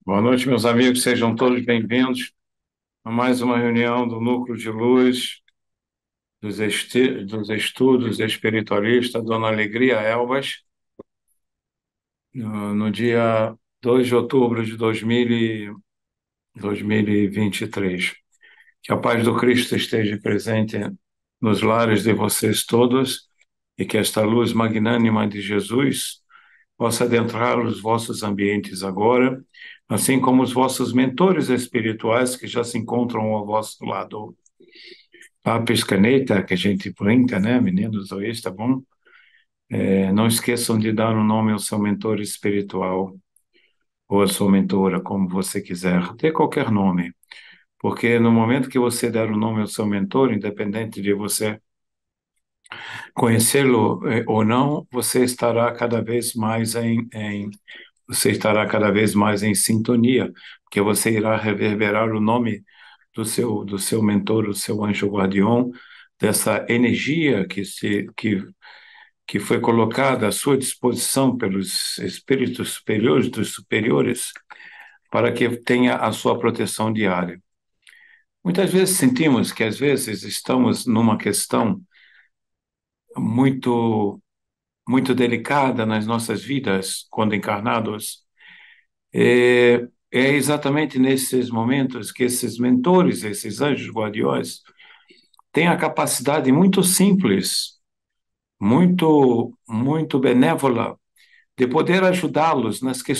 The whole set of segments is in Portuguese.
Boa noite, meus amigos, sejam todos bem-vindos a mais uma reunião do Núcleo de Luz dos Estudos Espiritualistas, Dona Alegria Elbas, no dia 2 de outubro de 2023. Que a paz do Cristo esteja presente nos lares de vocês todos e que esta luz magnânima de Jesus possa adentrar os vossos ambientes agora, assim como os vossos mentores espirituais que já se encontram ao vosso lado. Lápis, caneta, que a gente brinca, né, meninos? Hoje, tá bom? Não esqueçam de dar um nome ao seu mentor espiritual ou à sua mentora, como você quiser. Dê qualquer nome, porque no momento que você der o nome ao seu mentor, independente de você conhecê-lo ou não, você estará cada vez mais em sintonia, porque você irá reverberar o nome do seu mentor, do seu anjo guardião, dessa energia que foi colocada à sua disposição pelos espíritos superiores dos superiores para que tenha a sua proteção diária. Muitas vezes sentimos que às vezes estamos numa questão muito muito delicada nas nossas vidas quando encarnados. É exatamente nesses momentos que esses mentores, esses anjos guardiões, têm a capacidade muito simples, muito benévola de poder ajudá-los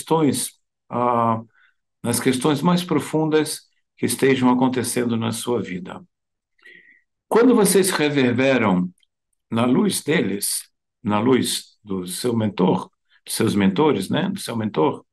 ah, nas questões mais profundas que estejam acontecendo na sua vida. Quando vocês reverberam na luz deles, na luz do seu mentor, dos seus mentores, né, do seu mentor,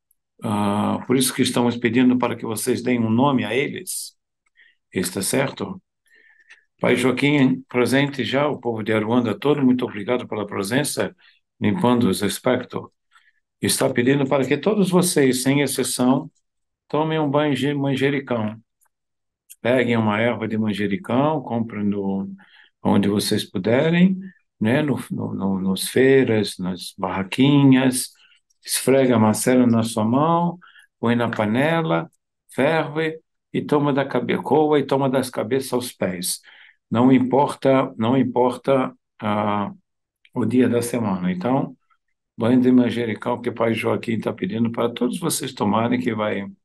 por isso que estamos pedindo para que vocês deem um nome a eles, está certo? Pai Joaquim, presente já, o povo de Aruanda todo, muito obrigado pela presença, limpando os espectros. Está pedindo para que todos vocês, sem exceção, tomem um banho de manjericão. Peguem uma erva de manjericão, comprem onde vocês puderem, né? Nos feiras, nas barraquinhas, esfrega a macela na sua mão, põe na panela, ferve e toma da cabeça, coa e toma das cabeças aos pés. Não importa o dia da semana. Então, banho de manjericão que o Pai Joaquim está pedindo para todos vocês tomarem, que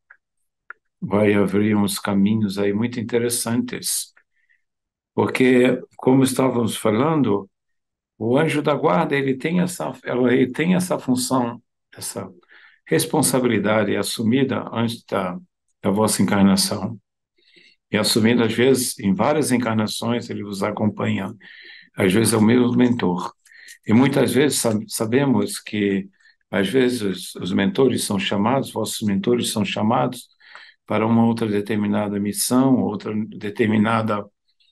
vai abrir uns caminhos aí muito interessantes. Porque, como estávamos falando, o anjo da guarda, ele tem essa função, essa responsabilidade assumida antes da vossa encarnação. E assumida, às vezes, em várias encarnações, ele vos acompanha. Às vezes é o mesmo mentor. E muitas vezes sabemos que, às vezes, os mentores são chamados, vossos mentores são chamados para uma outra determinada missão, outra determinada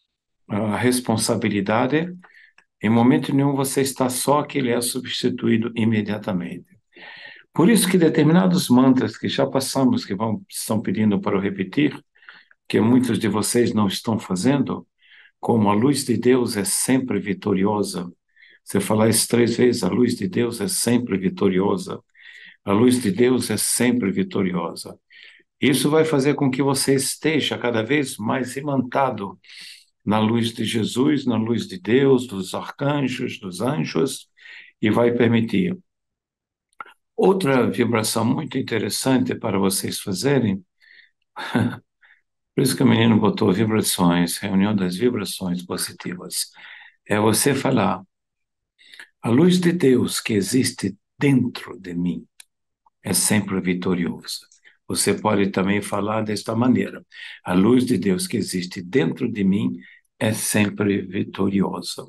responsabilidade. Em momento nenhum você está só, que ele é substituído imediatamente. Por isso que determinados mantras que já passamos, estão pedindo para eu repetir, que muitos de vocês não estão fazendo, como a luz de Deus é sempre vitoriosa. Você falar isso 3 vezes, a luz de Deus é sempre vitoriosa. A luz de Deus é sempre vitoriosa. Isso vai fazer com que você esteja cada vez mais imantado na luz de Jesus, na luz de Deus, dos arcanjos, dos anjos, e vai permitir. Outra vibração muito interessante para vocês fazerem, por isso que o menino botou vibrações, reunião das vibrações positivas, é você falar: a luz de Deus que existe dentro de mim é sempre vitoriosa. Você pode também falar desta maneira: a luz de Deus que existe dentro de mim é sempre vitoriosa.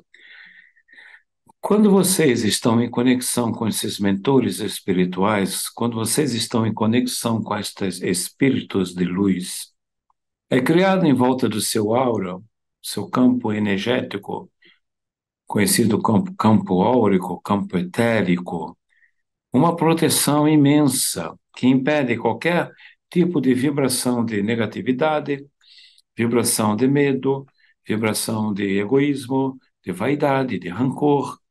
Quando vocês estão em conexão com esses mentores espirituais, quando vocês estão em conexão com estes espíritos de luz, é criado em volta do seu aura, seu campo energético, conhecido como campo áurico, campo etérico, uma proteção imensa que impede qualquer tipo de vibração de negatividade, vibração de medo, vibração de egoísmo, de vaidade, de rancor,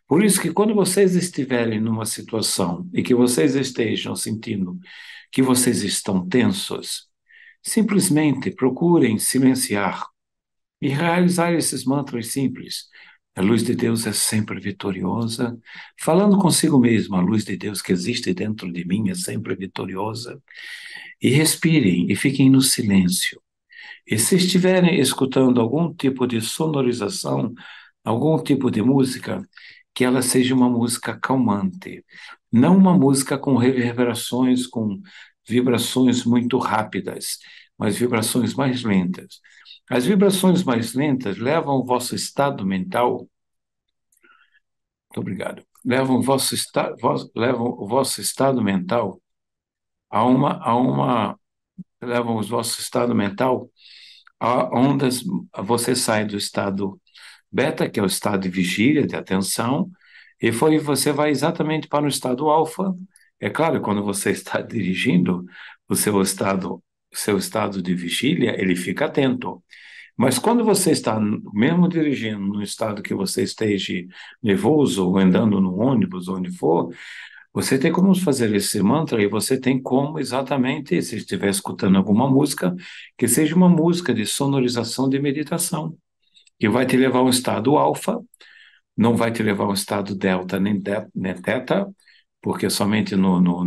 Por isso que quando vocês estiverem numa situação e que vocês estejam sentindo que vocês estão tensos, simplesmente procurem silenciar e realizar esses mantras simples. A luz de Deus é sempre vitoriosa. Falando consigo mesmo, a luz de Deus que existe dentro de mim é sempre vitoriosa. E respirem e fiquem no silêncio. E se estiverem escutando algum tipo de sonorização, algum tipo de música, que ela seja uma música calmante, não uma música com reverberações, com vibrações muito rápidas, mas vibrações mais lentas. As vibrações mais lentas levam o vosso estado mental, muito obrigado, levam o vosso estado mental a uma, levam o vosso estado mental a ondas, você sai do estado beta, que é o estado de vigília, de atenção, e você vai exatamente para o estado alfa. É claro, quando você está dirigindo, o seu estado de vigília, ele fica atento. Mas quando você está, mesmo dirigindo, no estado que você esteja nervoso, ou andando no ônibus, onde for, você tem como fazer esse mantra e você tem como exatamente, se estiver escutando alguma música, que seja uma música de sonorização de meditação, que vai te levar a um estado alfa, não vai te levar a um estado delta nem teta, porque somente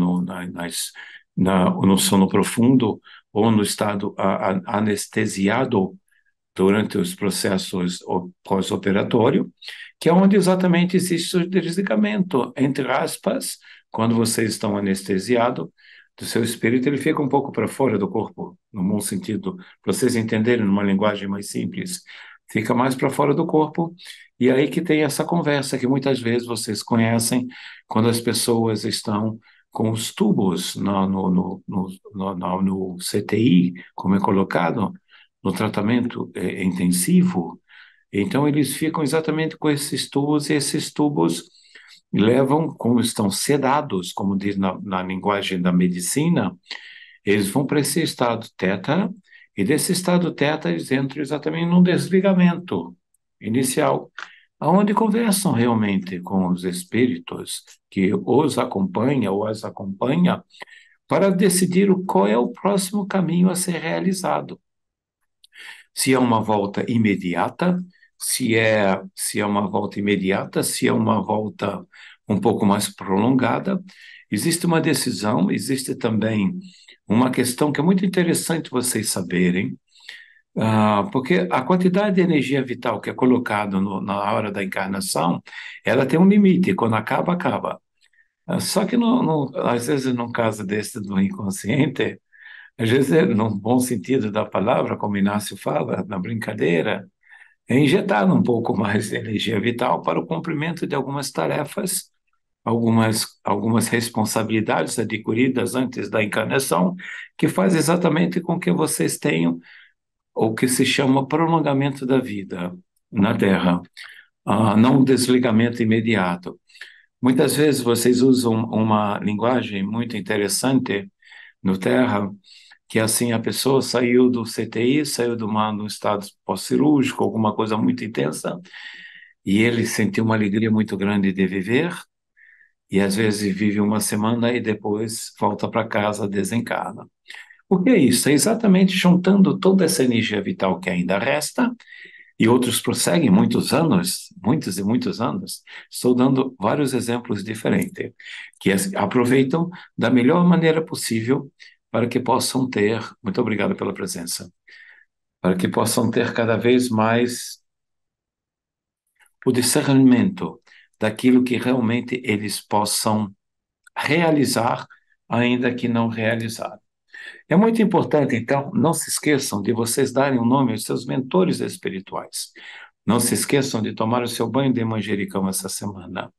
no sono profundo ou no estado anestesiado durante os processos pós-operatório, que é onde exatamente existe o desligamento, entre aspas, quando vocês estão anestesiados, do seu espírito, ele fica um pouco para fora do corpo, no bom sentido, para vocês entenderem numa linguagem mais simples, fica mais para fora do corpo, e aí que tem essa conversa que muitas vezes vocês conhecem quando as pessoas estão com os tubos no CTI, como é colocado, no tratamento intensivo, então eles ficam exatamente com esses tubos, e esses tubos levam, como estão sedados, como diz na linguagem da medicina, eles vão para esse estado teta, e desse estado teta eles entram exatamente num desligamento inicial, aonde conversam realmente com os espíritos que os acompanham ou as acompanha para decidir qual é o próximo caminho a ser realizado. Se é uma volta imediata, se é uma volta imediata, se é uma volta um pouco mais prolongada. Existe uma decisão, existe também uma questão que é muito interessante vocês saberem, porque a quantidade de energia vital que é colocada na hora da encarnação, ela tem um limite, quando acaba, acaba. Só que, às vezes, num caso desse do inconsciente, às vezes, no bom sentido da palavra, como Inácio fala, na brincadeira, é injetar um pouco mais de energia vital para o cumprimento de algumas tarefas, algumas responsabilidades adquiridas antes da encarnação, que faz exatamente com que vocês tenham o que se chama prolongamento da vida na Terra, não um desligamento imediato. Muitas vezes vocês usam uma linguagem muito interessante no Terra, que assim a pessoa saiu do CTI, saiu do estado pós-cirúrgico, alguma coisa muito intensa, e ele sentiu uma alegria muito grande de viver, e às vezes vive uma semana e depois volta para casa, desencarna. O que é isso? É exatamente juntando toda essa energia vital que ainda resta, e outros prosseguem muitos anos, muitos e muitos anos. Estou dando vários exemplos diferentes, que aproveitam da melhor maneira possível para que possam ter, muito obrigado pela presença, para que possam ter cada vez mais o discernimento daquilo que realmente eles possam realizar, ainda que não realizar. É muito importante, então, não se esqueçam de vocês darem um nome aos seus mentores espirituais. Não se esqueçam de tomar o seu banho de manjericão essa semana.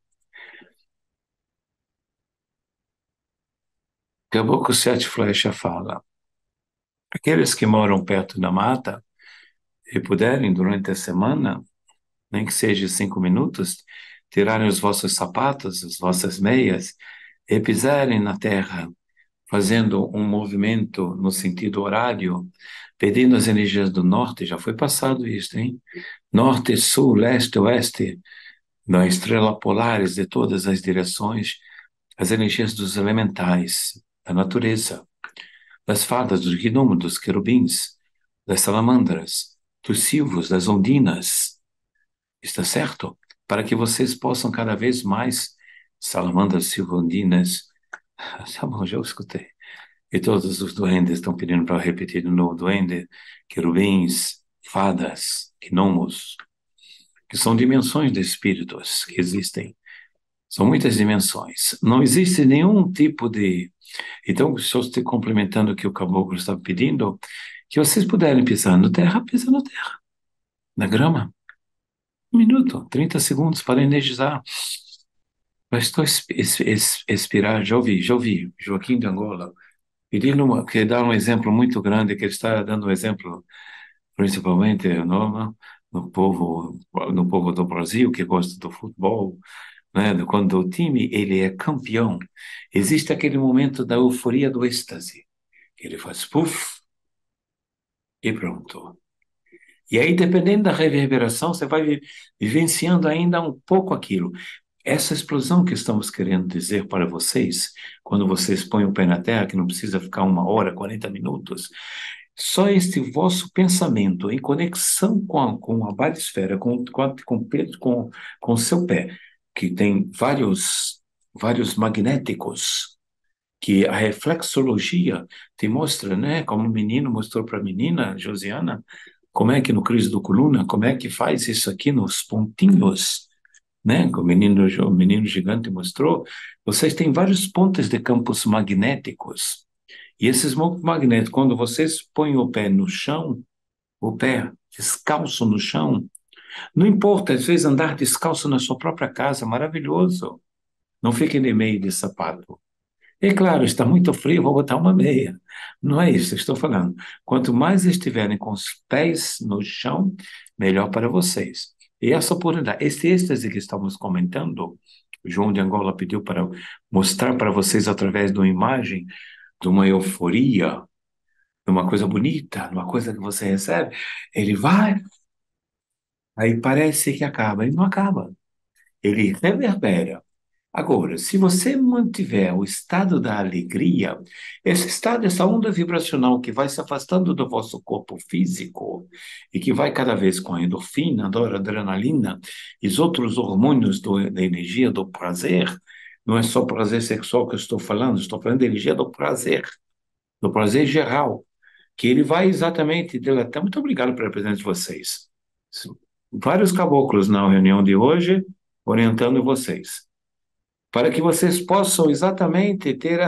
Caboclo Sete Flecha fala: aqueles que moram perto da mata e puderem, durante a semana, nem que seja 5 minutos, tirarem os vossos sapatos, as vossas meias e pisarem na terra, fazendo um movimento no sentido horário, pedindo as energias do norte. Já foi passado isso, hein? Norte, sul, leste, oeste, da estrela polares de todas as direções, as energias dos elementais, da natureza, das fadas, dos gnomos, dos querubins, das salamandras, dos silvos, das ondinas, está certo? Para que vocês possam cada vez mais, salamandras, silvondinas, tá bom, já escutei. E todos os duendes estão pedindo para eu repetir de novo, duende, querubins, fadas, gnomos, que são dimensões de espíritos que existem. São muitas dimensões. Não existe nenhum tipo de... Então, só estou complementando o que o caboclo estava pedindo, que vocês puderem pisar no terra, pisa no terra, na grama. 1 minuto, 30 segundos para energizar. Bastou expirar, já ouvi, Joaquim de Angola, pedindo que dá um exemplo muito grande, que ele está dando um exemplo, principalmente no povo do Brasil, que gosta do futebol, né? Quando o time ele é campeão, existe aquele momento da euforia do êxtase, que ele faz puff e pronto. E aí, dependendo da reverberação, você vai vivenciando ainda um pouco aquilo. Essa explosão que estamos querendo dizer para vocês, quando vocês põem o pé na terra, que não precisa ficar 1 hora, 40 minutos, só este vosso pensamento em conexão com a barisfera, com o seu pé, que tem vários magnéticos, que a reflexologia te mostra, né? Como o menino mostrou para a menina, Josiana, como é que no crise do coluna, como é que faz isso aqui nos pontinhos, né? Que o menino gigante mostrou. Vocês têm vários pontos de campos magnéticos. E esses campos magnéticos, quando vocês põem o pé no chão, o pé descalço no chão, não importa, às vezes andar descalço na sua própria casa, maravilhoso. Não fiquem de meio de sapato. E claro, está muito frio, vou botar uma meia. Não é isso que eu estou falando. Quanto mais estiverem com os pés no chão, melhor para vocês. E essa oportunidade, esse êxtase que estamos comentando, o João de Angola pediu para mostrar para vocês através de uma imagem, de uma euforia, de uma coisa bonita, de uma coisa que você recebe, ele vai, aí parece que acaba, e não acaba. Ele reverbera. Agora, se você mantiver o estado da alegria, esse estado, essa onda vibracional que vai se afastando do vosso corpo físico e que vai cada vez com a endorfina, a adrenalina e os outros hormônios da energia do prazer, não é só prazer sexual que eu estou falando da energia do prazer geral, que ele vai exatamente delatar. Muito obrigado pela presença de vocês. Vários caboclos na reunião de hoje orientando vocês para que vocês possam exatamente ter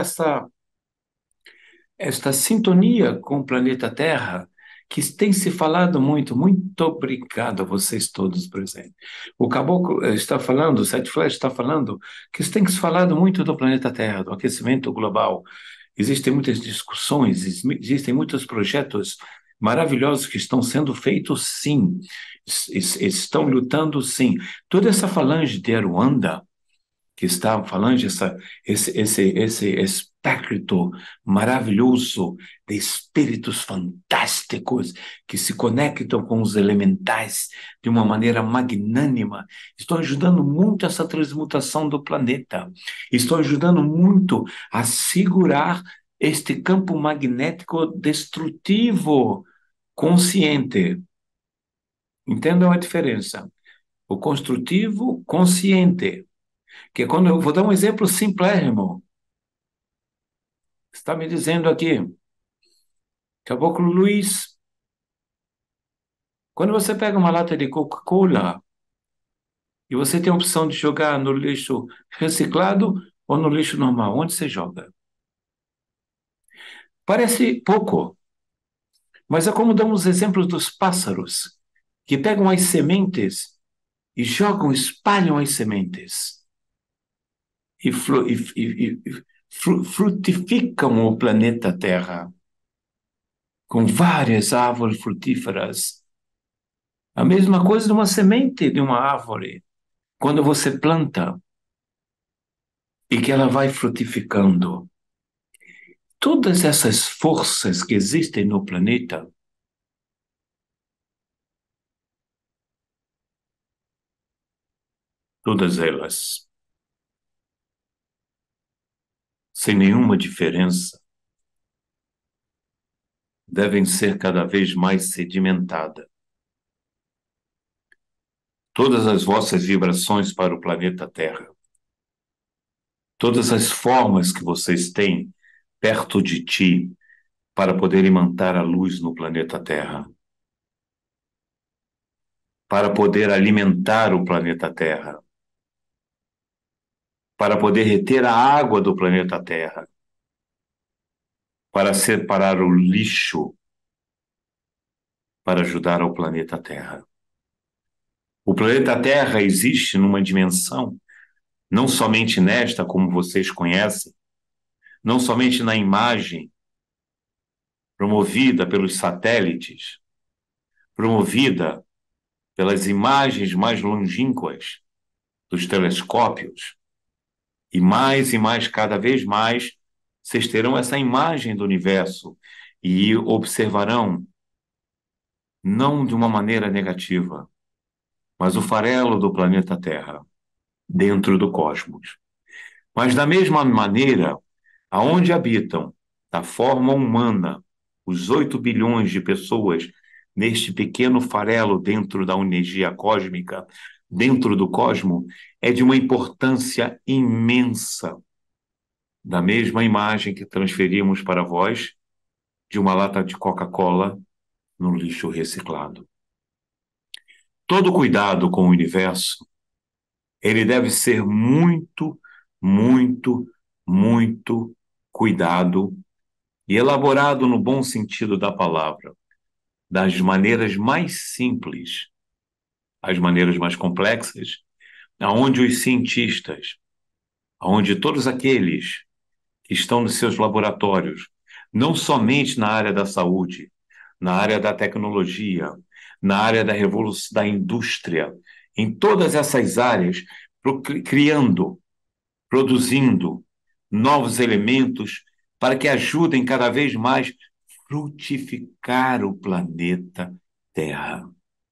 esta sintonia com o planeta Terra, que tem se falado muito. Muito obrigado a vocês todos presentes. O Caboclo está falando, o Sete Flash está falando, que tem se falado muito do planeta Terra, do aquecimento global. Existem muitas discussões, existem muitos projetos maravilhosos que estão sendo feitos, sim. Estão lutando, sim. Toda essa falange de Aruanda, que está falando esse espectro maravilhoso de espíritos fantásticos que se conectam com os elementais de uma maneira magnânima, estão ajudando muito essa transmutação do planeta, estão ajudando muito a segurar este campo magnético destrutivo consciente. Entendam a diferença? O construtivo consciente, que quando eu vou dar um exemplo simplérrimo, está me dizendo aqui, Caboclo Luiz, quando você pega uma lata de Coca-Cola e você tem a opção de jogar no lixo reciclado ou no lixo normal, onde você joga? Parece pouco, mas é como damos os exemplos dos pássaros, que pegam as sementes e jogam, espalham as sementes e, frutificam o planeta Terra com várias árvores frutíferas. A mesma coisa de uma semente de uma árvore. Quando você planta e que ela vai frutificando, todas essas forças que existem no planeta, Todas elas, sem nenhuma diferença, devem ser cada vez mais sedimentadas. Todas as vossas vibrações para o planeta Terra, todas as formas que vocês têm perto de ti para poder imantar a luz no planeta Terra, para poder alimentar o planeta Terra, para poder reter a água do planeta Terra, para separar o lixo, para ajudar ao planeta Terra. O planeta Terra existe numa dimensão, não somente nesta, como vocês conhecem, não somente na imagem promovida pelos satélites, promovida pelas imagens mais longínquas dos telescópios, e mais, cada vez mais, vocês terão essa imagem do universo e observarão, não de uma maneira negativa, mas o farelo do planeta Terra, dentro do cosmos. Mas da mesma maneira, aonde habitam, da forma humana, os 8 bilhões de pessoas neste pequeno farelo dentro da energia cósmica, dentro do cosmos, é de uma importância imensa. Da mesma imagem que transferimos para vós de uma lata de Coca-Cola no lixo reciclado. Todo cuidado com o universo, ele deve ser muito, muito, muito cuidado e elaborado no bom sentido da palavra, das maneiras mais simples às maneiras mais complexas, aonde os cientistas, aonde todos aqueles que estão nos seus laboratórios, não somente na área da saúde, na área da tecnologia, na área da revolução da indústria, em todas essas áreas, criando, produzindo novos elementos para que ajudem cada vez mais frutificar o planeta Terra.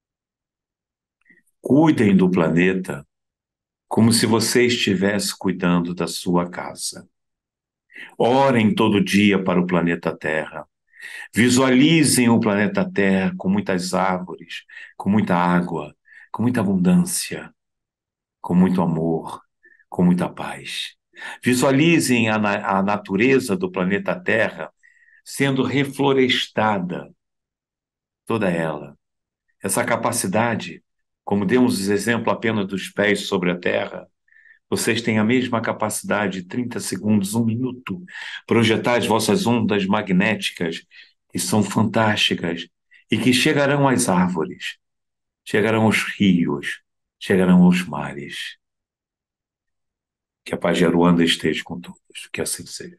Cuidem do planeta como se você estivesse cuidando da sua casa. Orem todo dia para o planeta Terra. Visualizem o planeta Terra com muitas árvores, com muita água, com muita abundância, com muito amor, com muita paz. Visualizem a natureza do planeta Terra sendo reflorestada, toda ela. Essa capacidade, como demos exemplo apenas dos pés sobre a terra, vocês têm a mesma capacidade, 30 segundos, 1 minuto, projetar as vossas ondas magnéticas, que são fantásticas, e que chegarão às árvores, chegarão aos rios, chegarão aos mares. Que a paz de Aruanda esteja com todos, que assim seja.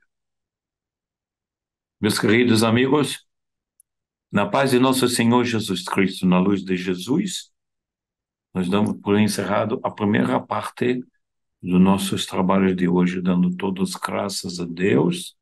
Meus queridos amigos, na paz de nosso Senhor Jesus Cristo, na luz de Jesus, nós damos por encerrado a primeira parte dos nossos trabalhos de hoje, dando todas graças a Deus